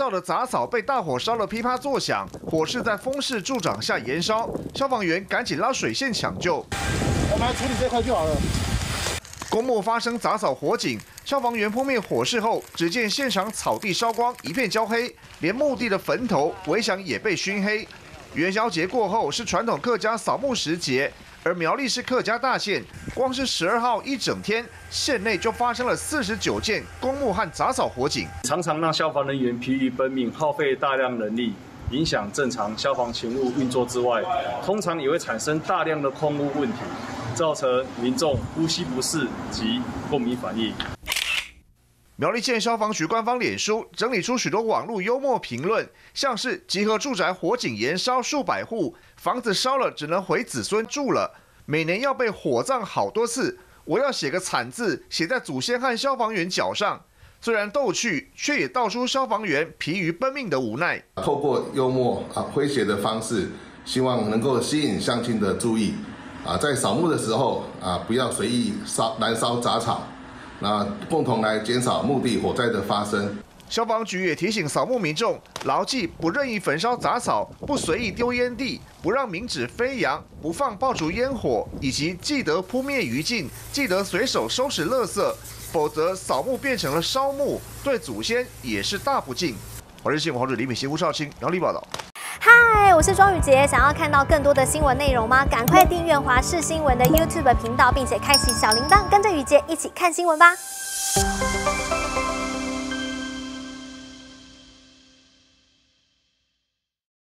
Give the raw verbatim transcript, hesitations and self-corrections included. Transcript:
造的杂草被大火烧得噼啪作响，火势在风势助长下延烧，消防员赶紧拉水线抢救。 我们来处理这块就好了。 公墓发生杂草火警，消防员扑灭火势后，只见现场草地烧光，一片焦黑，连墓地的坟头、围墙也被熏黑。元宵节过后是传统客家扫墓时节，而苗栗是客家大县，光是十二号一整天，县内就发生了四十九件公墓和杂草火警， 常常让消防人员疲于奔命，耗费大量人力，影响正常消防勤务运作之外，通常也会产生大量的空污问题，造成民众呼吸不适及过敏反应。 苗栗县消防局官方脸书整理出许多网络幽默评论，像是集合住宅火警延烧数百户，房子烧了只能回子孙住了，每年要被火葬好多次，我要写个惨字写在祖先和消防员脚上。虽然逗趣，却也道出消防员疲于奔命的无奈。 透过幽默啊诙谐的方式，希望能够吸引乡亲的注意啊，在扫墓的时候啊，不要随意烧燃烧杂草。那共同来减少墓地火灾的发生。 消防局也提醒扫墓民众，牢记不任意焚烧杂草，不随意丢烟蒂，不让冥纸飞扬，不放爆竹烟火，以及记得扑灭余烬，记得随手收拾垃圾，否则扫墓变成了烧墓，对祖先也是大不敬。华视新闻黄志李敏熙、吴少卿、苗栗报道。 嗨，我是庄宇杰，想要看到更多的新闻内容吗？赶快订阅华视新闻的 YouTube 频道，并且开启小铃铛，跟着宇杰一起看新闻吧。